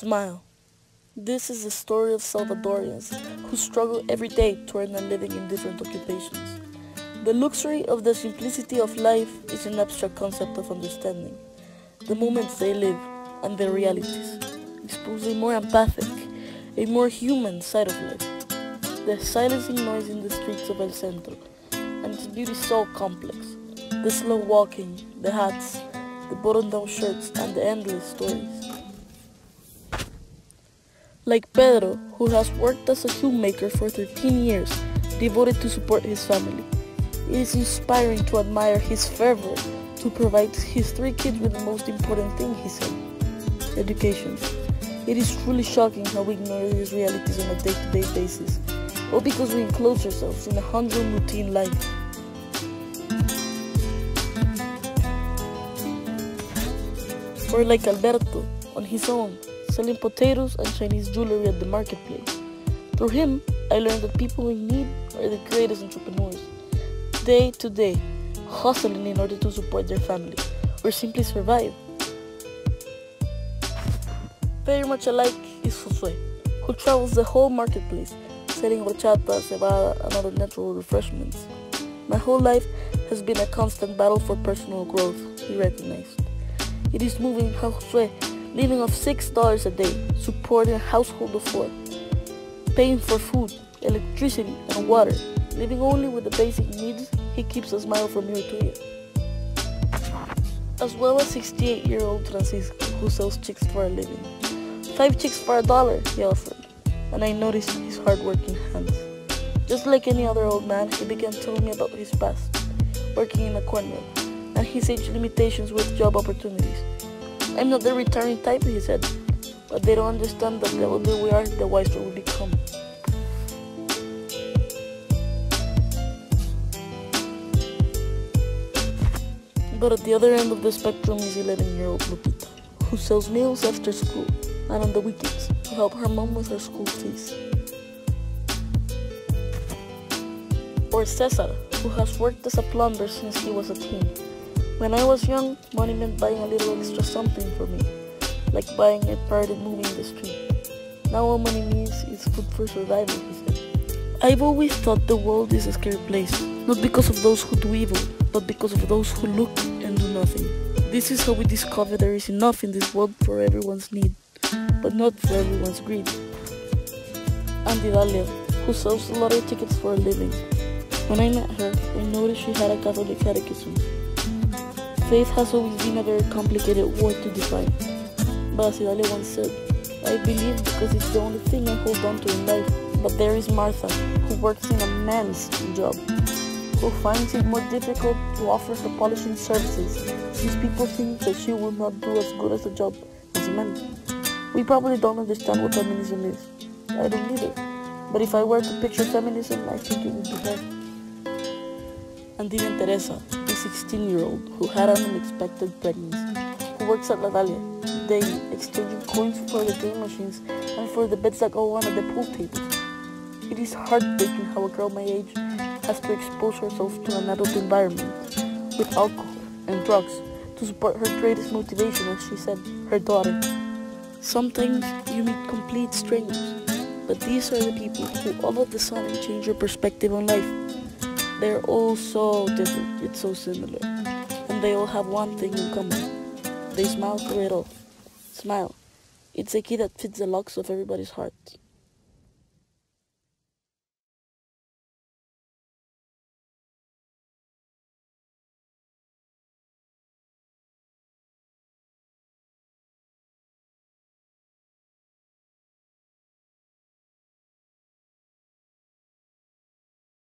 Smile. This is the story of Salvadorians who struggle every day to earn a living in different occupations. The luxury of the simplicity of life is an abstract concept of understanding the moments they live and their realities, expose a more empathic, a more human side of life. The silencing noise in the streets of El Centro, and its beauty so complex. The slow walking, the hats, the button-down shirts, and the endless stories. Like Pedro, who has worked as a shoemaker for 13 years, devoted to support his family. It is inspiring to admire his fervor to provide his 3 kids with the most important thing, he said, education. It is truly shocking how we ignore these realities on a day-to-day basis, all because we enclose ourselves in a humdrum routine life. Or like Alberto, on his own, selling potatoes and Chinese jewelry at the marketplace. Through him, I learned that people in need are the greatest entrepreneurs. Day to day, hustling in order to support their family, or simply survive. Very much alike is Josue, who travels the whole marketplace, selling horchata, cebada, and other natural refreshments. My whole life has been a constant battle for personal growth, he recognized. It is moving how Josue, living off $6 a day, supporting a household of 4, paying for food, electricity, and water, living only with the basic needs, he keeps a smile from ear to ear. As well as 68-year-old Francisco, who sells chicks for a living. 5 chicks for $1, he offered, and I noticed his hard-working hands. Just like any other old man, he began telling me about his past, working in a corn mill, and his age limitations with job opportunities. I'm not the retiring type, he said, but they don't understand that the older we are, the wiser we become. But at the other end of the spectrum is 11-year-old Lupita, who sells meals after school and on the weekends to help her mom with her school fees. Or Cesar, who has worked as a plumber since he was a teen. When I was young, money meant buying a little extra something for me, like buying a part and moving in the street. Now all money means is food for survival, he said. I've always thought the world is a scary place, not because of those who do evil, but because of those who look and do nothing. This is how we discover there is enough in this world for everyone's need, but not for everyone's greed. And Dalia, who sells lottery tickets for a living. When I met her, I noticed she had a Catholic catechism. Faith has always been a very complicated word to define. But as Dalia once said, I believe because it's the only thing I hold on to in life. But there is Martha, who works in a man's job, who finds it more difficult to offer her polishing services since people think that she will not do as good as a job as a man. We probably don't understand what feminism is. I don't either. But if I were to picture feminism, I think it would be her. And even Teresa, the 16-year-old who had an unexpected pregnancy, who works at La Dalia, daily exchanging coins for the game machines and for the bets that go on at the pool tables. It is heartbreaking how a girl my age has to expose herself to an adult environment with alcohol and drugs to support her greatest motivation, as she said, her daughter. Sometimes you meet complete strangers, but these are the people who all of a sudden change your perspective on life. They're all so different, yet so similar, and they all have one thing in common. They smile through it all. Smile. It's a key that fits the locks of everybody's heart.